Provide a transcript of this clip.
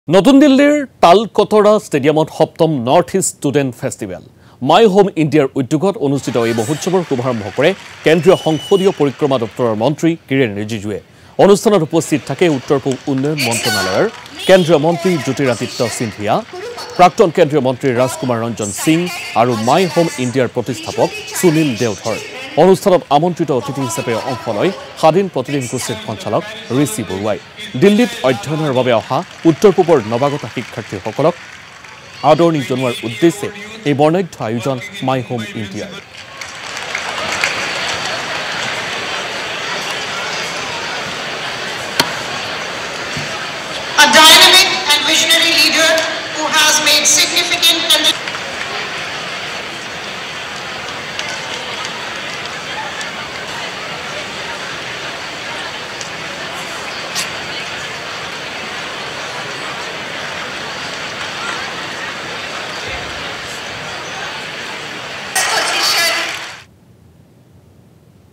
নতুন দিল্লীৰ তালকটৰা ষ্টেডিয়ামত সপ্তম north east student festival my home ইণ্ডিয়াৰ উদ্যোগত অনুষ্ঠিত এই মহোৎসৱৰ শুভাৰম্ভ কৰে কেন্দ্ৰীয় সংসদীয় পৰিক্ৰমা দপ্তৰৰ মন্ত্ৰী কিৰেণ ৰিজিজুৱে অনুষ্ঠানত উপস্থিত থাকে উত্তৰ পূব উন্নয়ন মন্ত্ৰণালয়ৰ কেন্দ্ৰীয় মন্ত্ৰী জ্যোতিৰাদিত্য সিন্ধিয়া প্ৰাক্তন কেন্দ্ৰীয় মন্ত্ৰী ৰাজকুমাৰ ৰঞ্জন সিং আৰু মাই হোম ইণ্ডিয়াৰ প্ৰতিষ্ঠাপক সুনীল দেওধৰ অনুষ্ঠানত আমন্ত্ৰিত অতিথি হিচাপে অংশ লয় স্বাধীন প্ৰতিদিন গোষ্ঠীৰ সঞ্চালক ঋষি বৰুৱাই দিল্লীত অধ্যয়নৰ বাবে অহা উত্তৰ পূবৰ নৱাগত শিক্ষাৰ্থীসকলক আদৰণি জনোৱাৰ উদ্দেশ্যে এই বৰ্ণাঢ্য আয়োজন মাই হোম ইণ্ডিয়াৰ